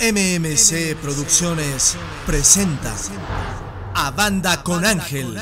MMC Producciones presenta a Banda con Ángel.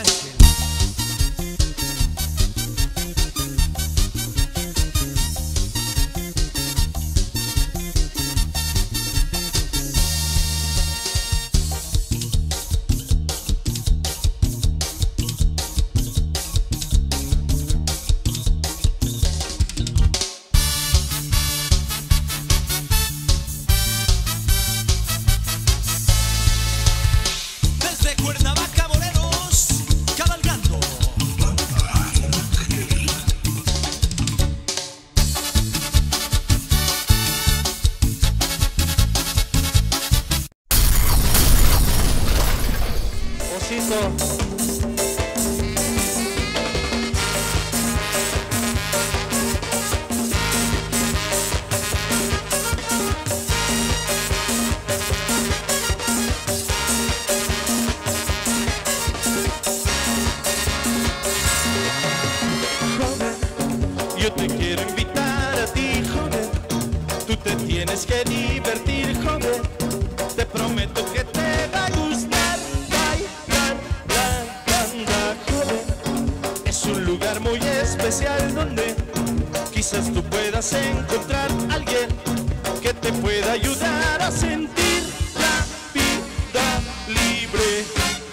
Yo te quiero invitar a ti, joven. Tú te tienes que divertir, joven. Te prometo que te va a gustar bailar la banda, joven. Es un lugar muy especial donde quizás tú puedas encontrar a alguien que te pueda ayudar a sentir la vida libre.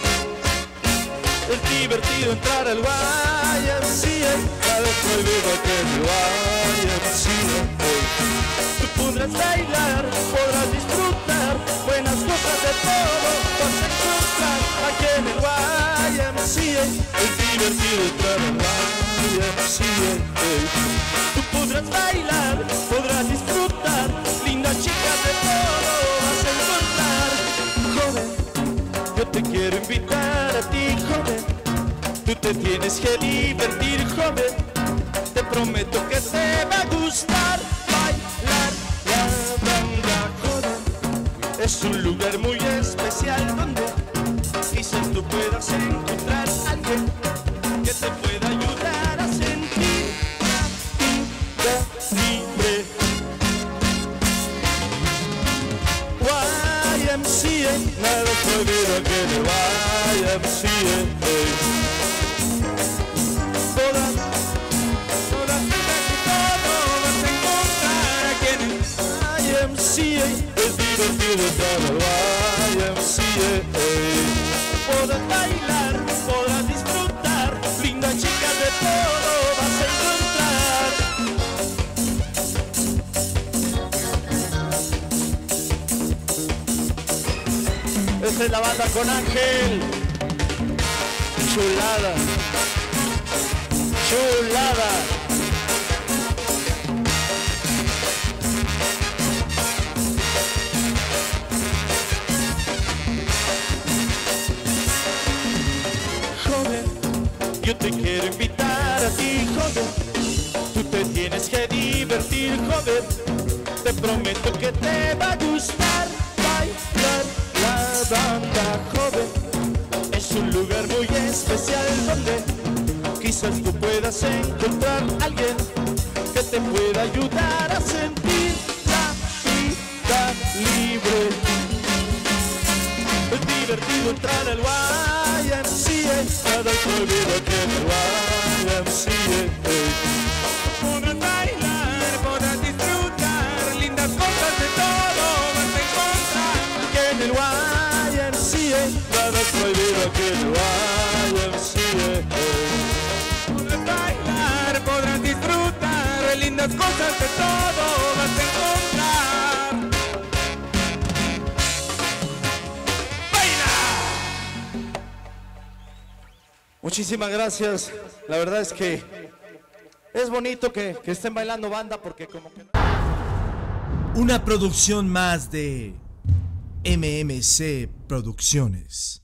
Es divertido entrar al YMCA, cada vez me olvido que el YMCA. Tú podrás bailar, podrás disfrutar, buenas cosas de todo vas a encontrar aquí en el YMCA. Es divertido entrar al YMCA. Tú podrás bailar, podrás disfrutar, lindas chicas de todo vas a encontrar. Joven, yo te quiero invitar a ti, joven. Tú te tienes que divertir, joven. Te prometo que te va a gustar bailar la banda, joven. Es un lugar muy especial donde quizás tú puedas encontrar a alguien que te pueda ayudar a sentir la vida libre. YMCA, nada prohibido que el YMCA. Es divertido estar al YMCA. Podrás bailar, podrás disfrutar, lindas chicas de todo vas a encontrar. Esta es la Banda con Ángel. Chulada, chulada. Yo te quiero invitar a ti, joven. Tú te tienes que divertir, joven. Te prometo que te va a gustar bailar la banda, joven. Es un lugar muy especial donde quizás tú puedas encontrar a alguien que te pueda ayudar a sentir la vida libre. Es divertido entrar al YMCA, nada prohibido que en el YMCA. Podrás bailar, podrás disfrutar, lindas cosas de todo vas a encontrar que en el YMCA. Nada prohibido que en el YMCA. Podrás bailar, podrás disfrutar, lindas cosas de todo vas a encontrar. Muchísimas gracias. La verdad es que es bonito que estén bailando banda porque como que... Una producción más de MMC Producciones.